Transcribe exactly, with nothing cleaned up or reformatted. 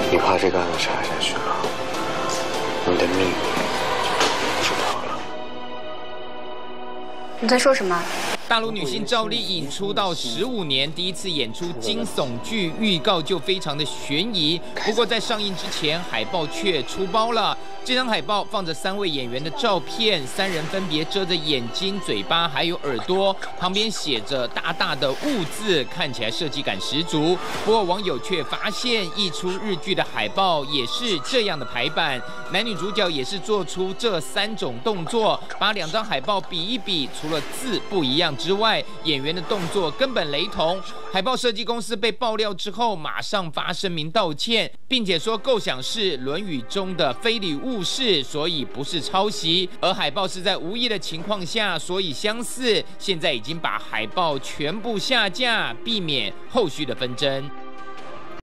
你怕这个案子查下去了，你的秘密就知道了。 你在说什么？ 大陆女星赵丽颖出道十五年，第一次演出惊悚剧，预告就非常的悬疑。不过在上映之前，海报却出包了。这张海报放着三位演员的照片，三人分别遮着眼睛、嘴巴还有耳朵，旁边写着大大的“雾”字，看起来设计感十足。不过网友却发现，一出日剧的海报也是这样的排版，男女主角也是做出这三种动作，把两张海报比一比，除了字不一样之外，演员的动作根本雷同。海报设计公司被爆料之后，马上发声明道歉，并且说构想是《论语》中的非礼勿视，所以不是抄袭。而海报是在无意的情况下，所以相似。现在已经把海报全部下架，避免后续的纷争。